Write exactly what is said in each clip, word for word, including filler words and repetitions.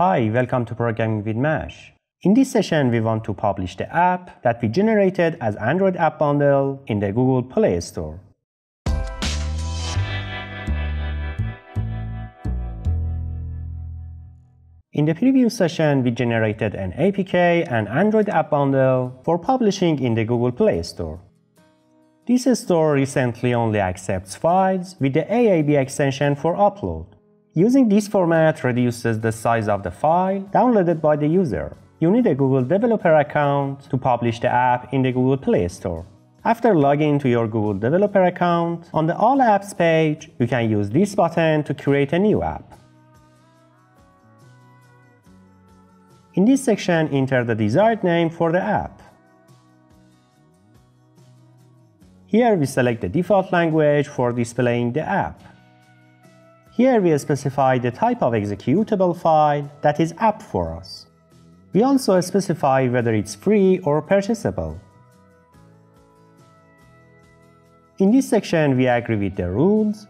Hi, welcome to Programming with Mash. In this session, we want to publish the app that we generated as Android App Bundle in the Google Play Store. In the previous session, we generated an A P K and Android App Bundle for publishing in the Google Play Store. This store recently only accepts files with the A A B extension for upload. Using this format reduces the size of the file downloaded by the user. You need a Google Developer account to publish the app in the Google Play Store. After logging into your Google Developer account, on the All Apps page, you can use this button to create a new app. In this section, enter the desired name for the app. Here we select the default language for displaying the app. Here we specify the type of executable file that is app for us. We also specify whether it's free or purchasable. In this section, we agree with the rules.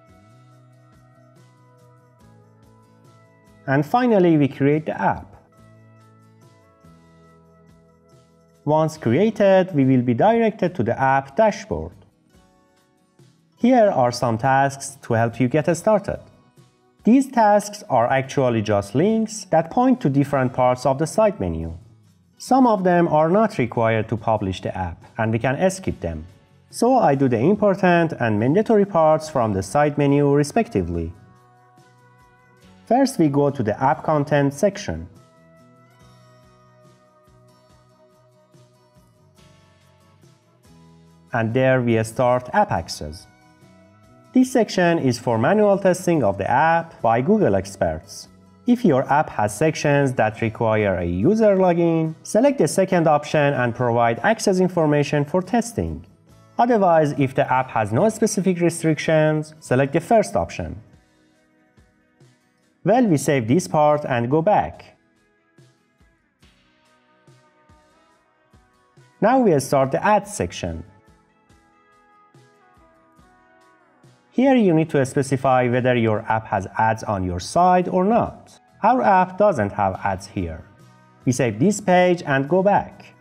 And finally, we create the app. Once created, we will be directed to the app dashboard. Here are some tasks to help you get started. These tasks are actually just links that point to different parts of the side menu. Some of them are not required to publish the app, and we can skip them. So I do the important and mandatory parts from the side menu respectively. First, we go to the app content section. And there we start app access. This section is for manual testing of the app by Google experts. If your app has sections that require a user login, select the second option and provide access information for testing. Otherwise, if the app has no specific restrictions, select the first option. Well, we save this part and go back. Now we start the ads section. Here you need to specify whether your app has ads on your side or not. Our app doesn't have ads here. We save this page and go back.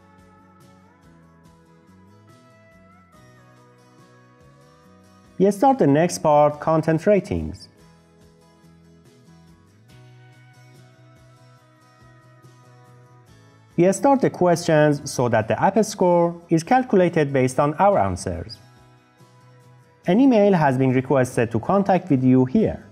We start the next part, content ratings. We start the questions so that the app score is calculated based on our answers. An email has been requested to contact with you here.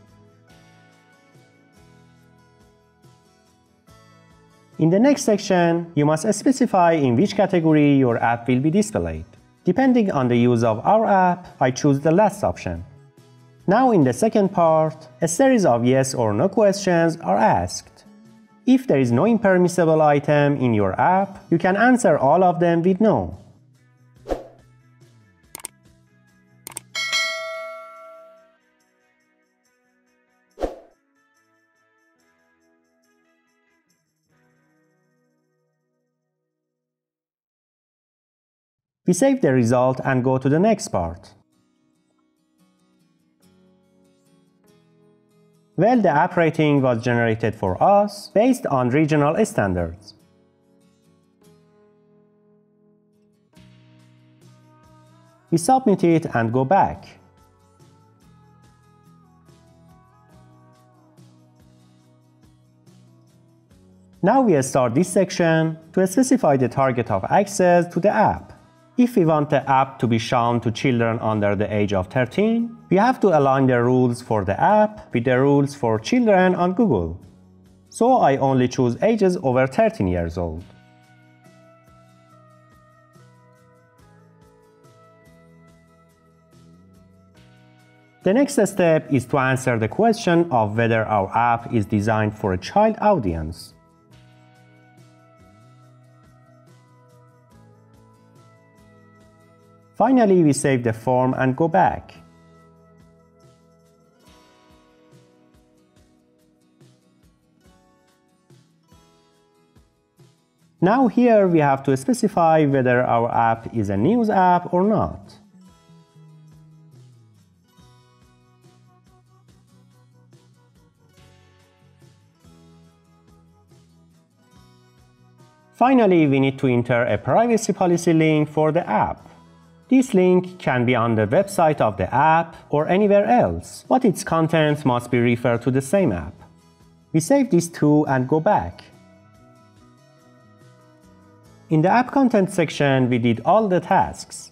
In the next section, you must specify in which category your app will be displayed. Depending on the use of our app, I choose the last option. Now in the second part, a series of yes or no questions are asked. If there is no impermissible item in your app, you can answer all of them with no. We save the result and go to the next part. Well, the app rating was generated for us based on regional standards. We submit it and go back. Now we start this section to specify the target of access to the app. If we want the app to be shown to children under the age of thirteen, we have to align the rules for the app with the rules for children on Google. So I only choose ages over thirteen years old. The next step is to answer the question of whether our app is designed for a child audience. Finally, we save the form and go back. Now here we have to specify whether our app is a news app or not. Finally, we need to enter a privacy policy link for the app. This link can be on the website of the app or anywhere else, but its content must be referred to the same app. We save these two and go back. In the app content section, we did all the tasks.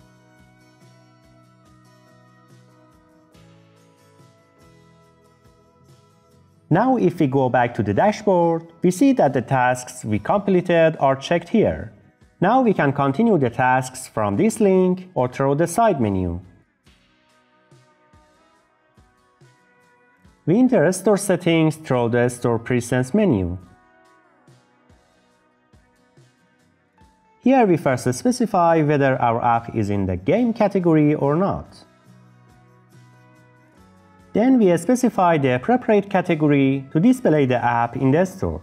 Now if we go back to the dashboard, we see that the tasks we completed are checked here. Now we can continue the tasks from this link or through the side menu. We enter store settings through the store presence menu. Here we first specify whether our app is in the game category or not. Then we specify the appropriate category to display the app in the store.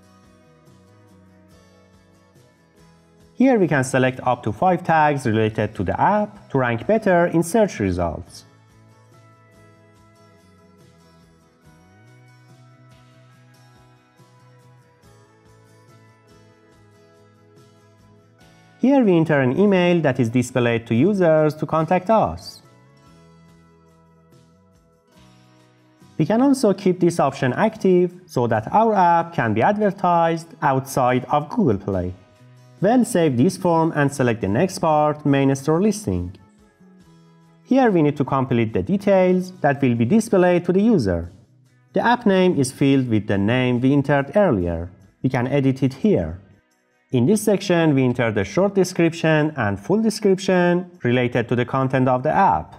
Here we can select up to five tags related to the app to rank better in search results. Here we enter an email that is displayed to users to contact us. We can also keep this option active so that our app can be advertised outside of Google Play. We'll save this form and select the next part, Main Store Listing. Here we need to complete the details that will be displayed to the user. The app name is filled with the name we entered earlier. We can edit it here. In this section, we enter the short description and full description related to the content of the app.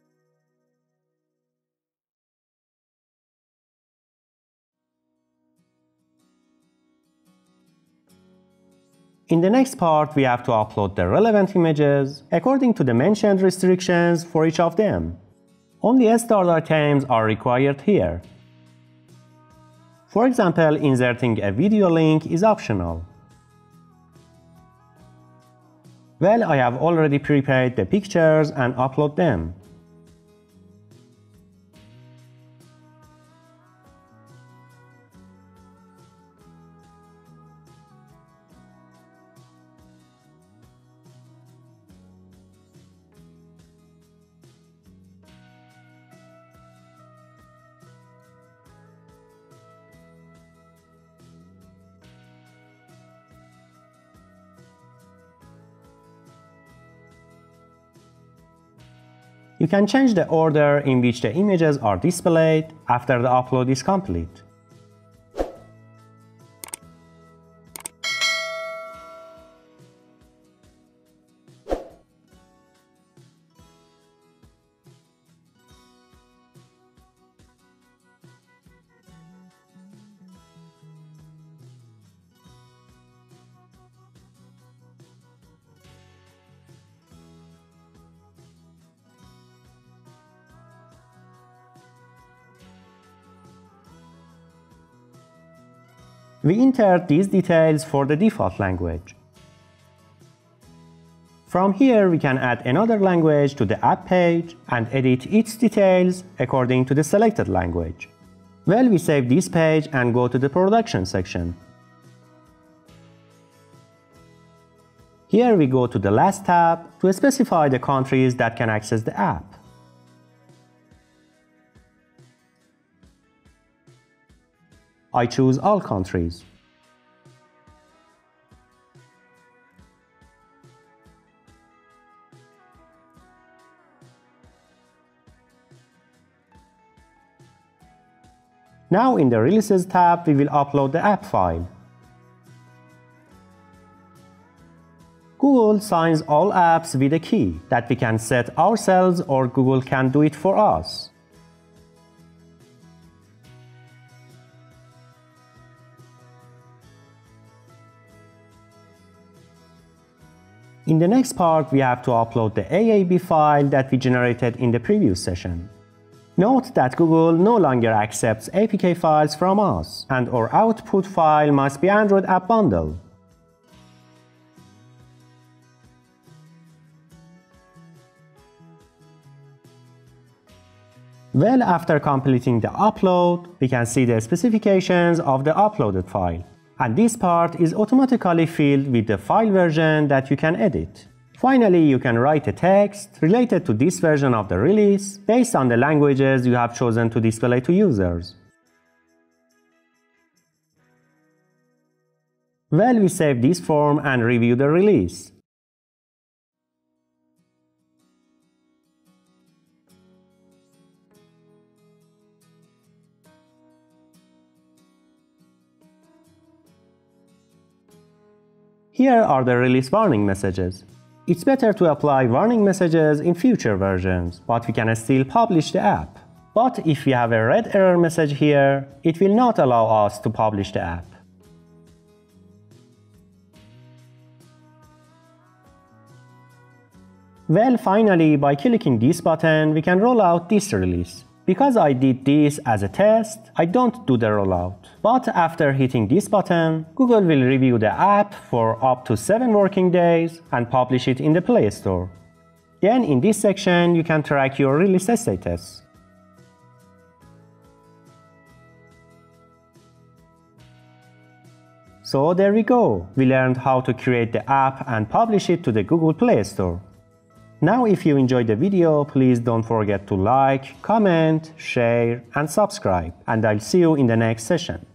In the next part, we have to upload the relevant images according to the mentioned restrictions for each of them. Only start items are required here. For example, inserting a video link is optional. Well, I have already prepared the pictures and upload them. You can change the order in which the images are displayed after the upload is complete. We entered these details for the default language. From here, we can add another language to the app page and edit its details according to the selected language. Well, we save this page and go to the production section. Here we go to the last tab to specify the countries that can access the app. I choose all countries. Now in the Releases tab, we will upload the app file. Google signs all apps with a key that we can set ourselves or Google can do it for us. In the next part, we have to upload the A A B file that we generated in the previous session. Note that Google no longer accepts A P K files from us, and our output file must be Android App Bundle. Well, after completing the upload, we can see the specifications of the uploaded file. And this part is automatically filled with the file version that you can edit. Finally, you can write a text related to this version of the release based on the languages you have chosen to display to users. Well, we save this form and review the release. Here are the release warning messages. It's better to apply warning messages in future versions, but we can still publish the app. But if we have a red error message here, it will not allow us to publish the app. Well, finally, by clicking this button, we can roll out this release. Because I did this as a test, I don't do the rollout. But after hitting this button, Google will review the app for up to seven working days and publish it in the Play Store. Then in this section, you can track your release status. So there we go. We learned how to create the app and publish it to the Google Play Store. Now, if you enjoyed the video, please don't forget to like, comment, share, and subscribe. And I'll see you in the next session.